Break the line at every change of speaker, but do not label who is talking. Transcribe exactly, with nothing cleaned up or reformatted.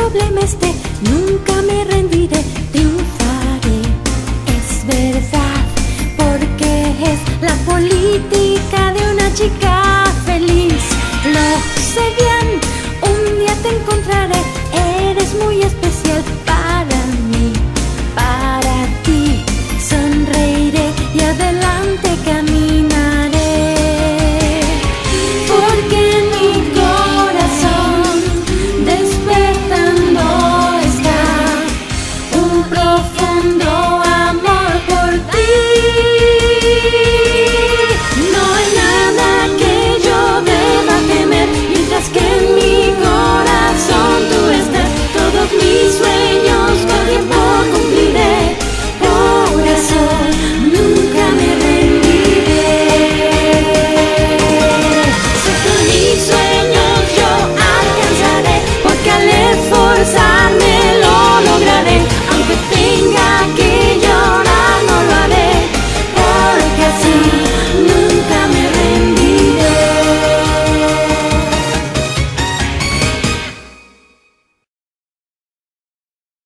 problema esté, nunca me rendiré, triunfaré. Es verdad, porque es la política de una chica feliz. Lo sé bien.